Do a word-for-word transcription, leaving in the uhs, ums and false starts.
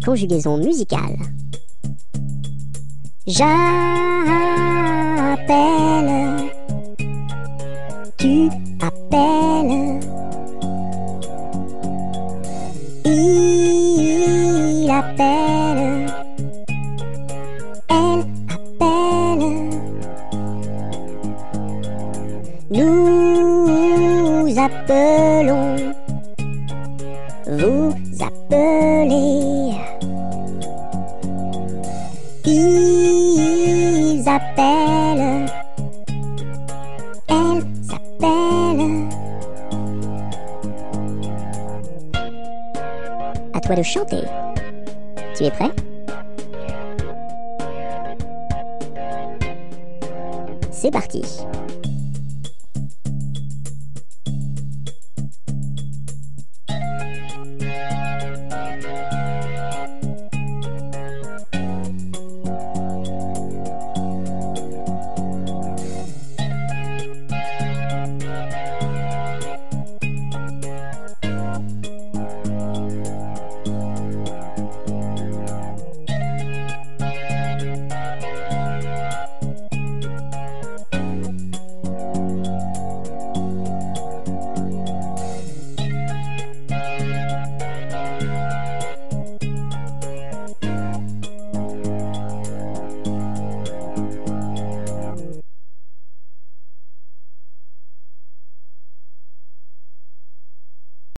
Conjugaison musicale. J'appelle, tu appelles, il appelle, elle appelle, nous appelons, vous appelez, ils appellent, elles appellent. À toi de chanter. Tu es prêt? C'est parti.